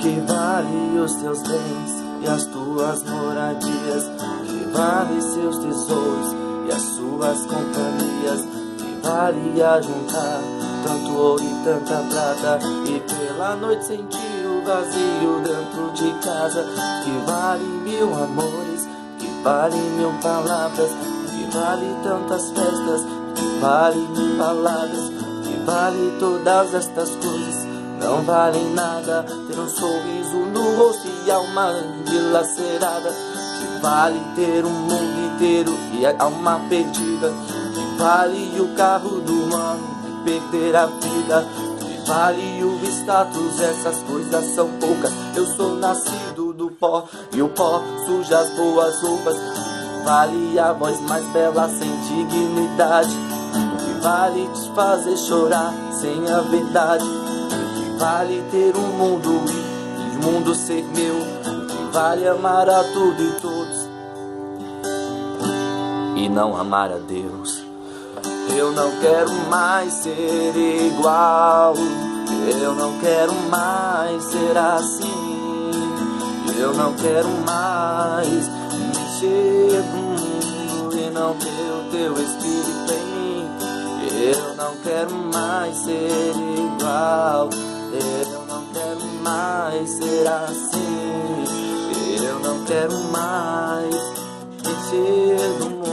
Que vale os teus bens e as tuas moradias? Que vale seus tesouros e as suas companhias? Que vale ajuntar tanto ouro e tanta prata e pela noite sentir o vazio dentro de casa? Que vale 1000 amores, que vale 1000 palavras, que vale tantas festas, que vale 1000 baladas, que vale todas estas coisas? Não vale nada ter um sorriso no rosto e alma dilacerada. Que vale ter um mundo inteiro e a alma perdida? Que vale o carro do ano e perder a vida? Que vale o status? Essas coisas são poucas. Eu sou nascido do pó e o pó suja as boas roupas. Que vale a voz mais bela sem dignidade? Que vale te fazer chorar sem a verdade? Vale ter um mundo e o mundo ser meu? Que vale amar a tudo e todos e não amar a Deus? Eu não quero mais ser igual, eu não quero mais ser assim, eu não quero mais mexer no mundo e não ter o teu espírito em mim. Eu não quero mais ser igual, eu não quero mais ser assim, eu não quero mais mexer no mundo.